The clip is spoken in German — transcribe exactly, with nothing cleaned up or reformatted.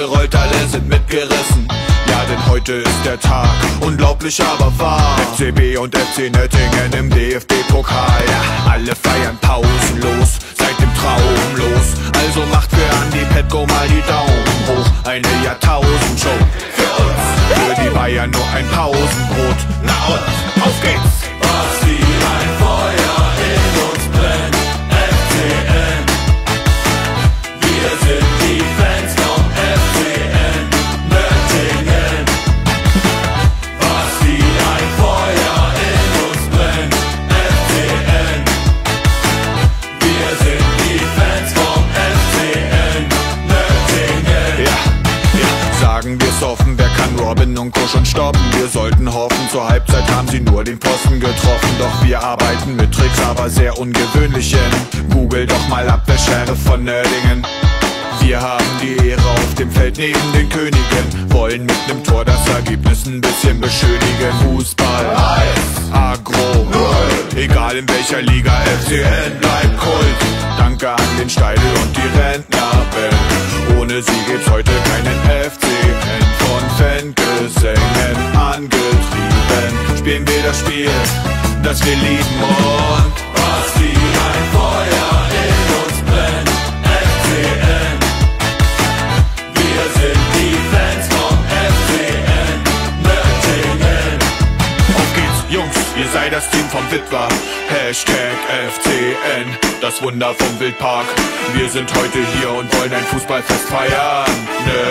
gerollt, alle sind mitgerissen. Ja, denn heute ist der Tag, unglaublich aber wahr. F C B und F C Nöttingen im D F B-Pokal. Ja, alle feiern pausenlos, seit dem Traum los. Also macht für Andi Petko mal die Daumen hoch. Eine Jahrtausend-Show für uns, für die Bayern nur ein Pausenbrot. Na und, auf geht's! Was wie ein Feuer in uns brennt, F C N. Wir sind die Fans vom F C N Nöttingen. Was wie ein Feuer in uns brennt, F C N. Wir sind die Fans vom F C N Nöttingen. Ja, ja, sagen wir's offen, wer kann Robin und Co. schon stoppen? Wir sollten hoffen, zur Halbzeit haben sie nur den Posten getroffen. Doch wir arbeiten mit Tricks, aber sehr ungewöhnlichen. Google doch mal Abwehrschere von Nördingen. Wir haben die Ehre auf dem Feld neben den Königen, wollen mit nem Tor das Ergebnis ein bisschen beschönigen. Fußball, Eis, Agro, null. Egal in welcher Liga, F C N bleibt Kult. Danke an den Steidel und die Rentnerband. Ohne sie gibt's heute keinen F C N. Von Fangesängen angetrieben spielen wir das Spiel, das wir lieben. Und was wie ein Feuer in uns brennt, F C N. Wir sind die Fans vom F C N Nöttingen. Auf geht's, Jungs, ihr seid das Team vom Witwer. Hashtag F C N, das Wunder vom Wildpark. Wir sind heute hier und wollen ein Fußballfest feiern.